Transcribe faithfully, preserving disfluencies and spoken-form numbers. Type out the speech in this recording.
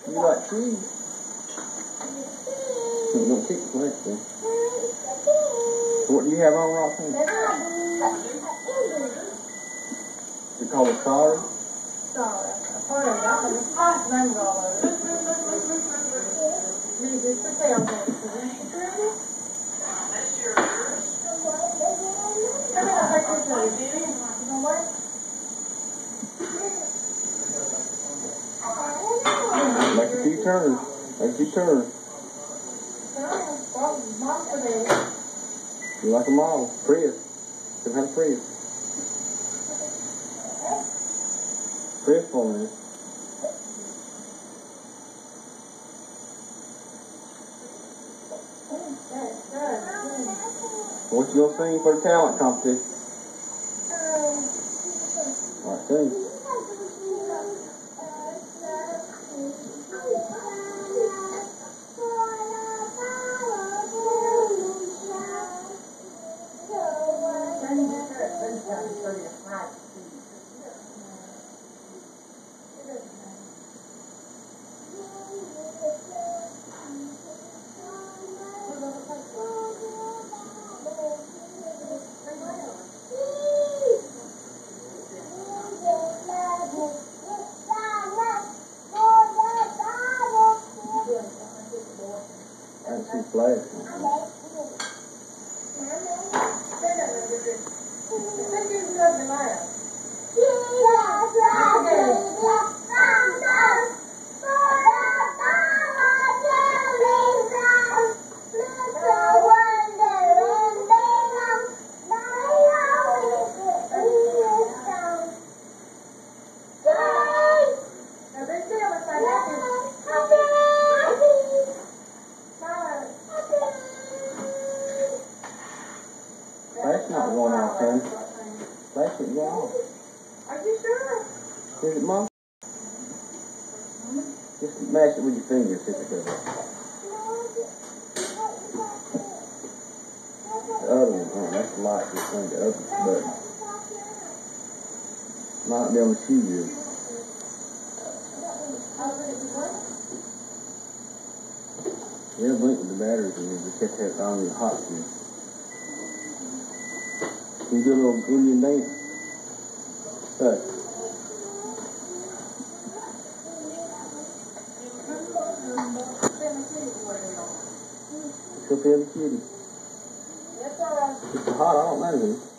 You like cheese? No, don't keep the next one. So what do you have on, Roxanne? Is it called a sorry? Sorry. I've heard of it. I can't remember all of it. Maybe just the tail thing. That's yours. Come here, I'll take this one. You know what? Make a few turns. Make a few turns. You like a model. Prius. You have a Prius. Prius for me. What you gonna sing for the talent competition? All right, sing. She flashed. That's not going off, son. That's not going off. Are you sure? Is it, Mom? Just mash it with your fingers, see if it goes off. The other one, oh, that's the light, this thing, the other button. Might not be on the shoe gear. Yeah, blink with the batteries in here, just have to have it on your hot shoe. Can you do a little Indian dance? So. Go feel the kitty. It's hot, I don't know.